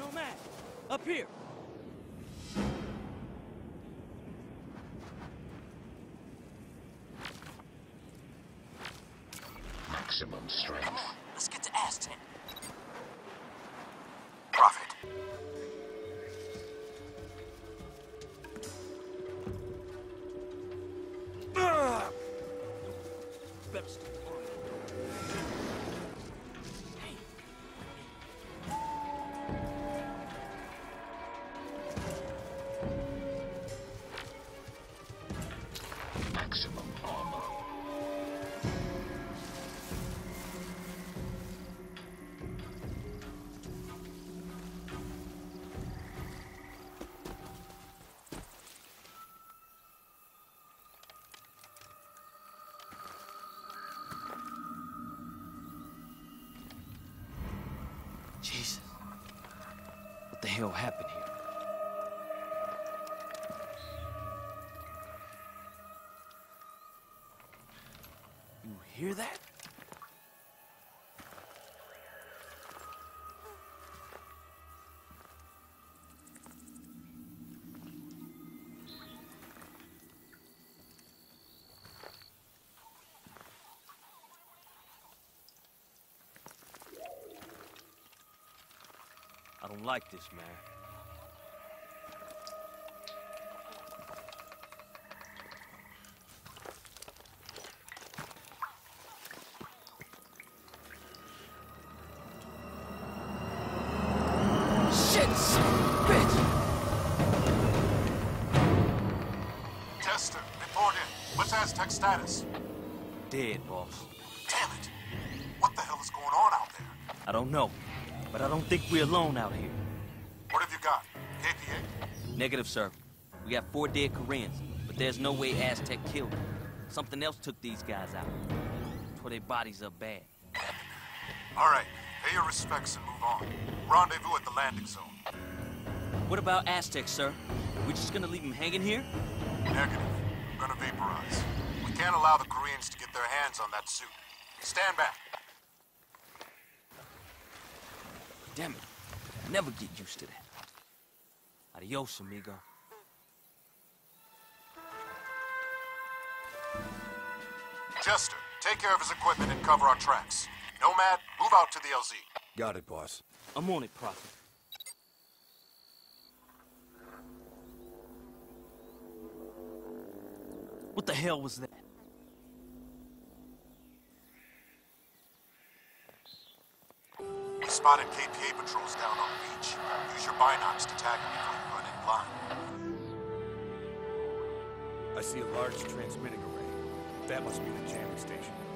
Nomad! Up here! Maximum strength. Come on, let's get to Aztec. Prophet. Better stay on. Maximum armor. Jesus. What the hell happened here? You hear that? I don't like this, man. Shit, bitch! Tester, report in. What's Aztec status? Dead, boss. Damn it. What the hell is going on out there? I don't know, but I don't think we're alone out here. What have you got? KPA? Negative, sir. We got 4 dead Koreans, but there's no way Aztec killed them. Something else took these guys out. Tore their bodies up bad. All right. Pay your respects and move on. Rendezvous at the landing zone. What about Aztec, sir? We just gonna leave them hanging here? Negative. I'm gonna vaporize. We can't allow the Koreans to get their hands on that suit. Stand back. Damn it. I never get used to that. Adios, amigo. Jester, take care of his equipment and cover our tracks. Nomad, move out to the LZ. Got it, boss. I'm on it, Prophet. What the hell was that? We spotted KPA patrols down on the beach. Use your binocs to tag them before you run in blind. I see a large transmitting array. That must be the jamming station.